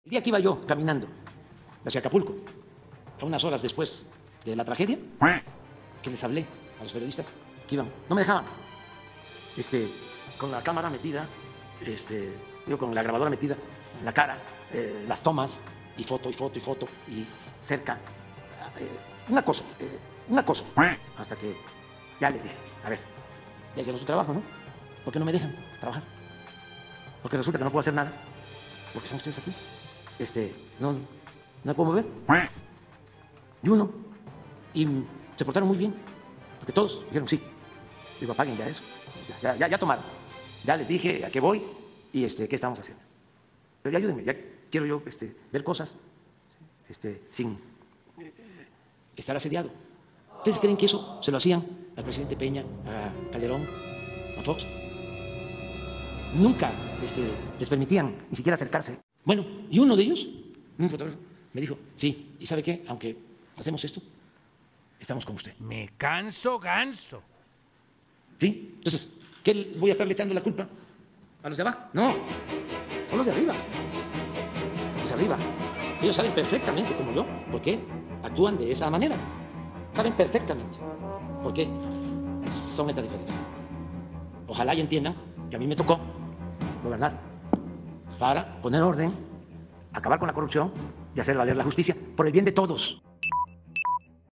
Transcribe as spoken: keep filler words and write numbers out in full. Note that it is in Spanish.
El día que iba yo caminando hacia Acapulco, a unas horas después de la tragedia, que les hablé a los periodistas que iban, no me dejaban, este, con la cámara metida, este, digo, con la grabadora metida en la cara, eh, las tomas, y foto, y foto, y foto, y cerca, eh, un acoso, eh, un acoso, hasta que ya les dije, a ver, ya hicieron su trabajo, ¿no? ¿Por qué no me dejan trabajar? Porque resulta que no puedo hacer nada, porque están ustedes aquí, este, no, no me puedo mover, y uno, y se portaron muy bien, porque todos dijeron sí. Digo, apaguen ya eso, ya, ya, ya tomaron, ya les dije a qué voy y este, qué estamos haciendo. Pero ya ayúdenme, ya quiero yo este, ver cosas este, sin eh, estar asediado. ¿Ustedes creen que eso se lo hacían al presidente Peña, a Calderón, a Fox? Nunca este, les permitían ni siquiera acercarse. Bueno, y uno de ellos, un fotógrafo, me dijo, sí, ¿y sabe qué? Aunque hacemos esto, estamos con usted. Me canso ganso. ¿Sí? Entonces, ¿qué voy a estarle echando la culpa a los de abajo? No, son los de arriba. Los de arriba. Ellos saben perfectamente, como yo, por qué actúan de esa manera. Saben perfectamente por qué son estas diferencias. Ojalá y entiendan que a mí me tocó gobernar para poner orden, acabar con la corrupción y hacer valer la justicia por el bien de todos.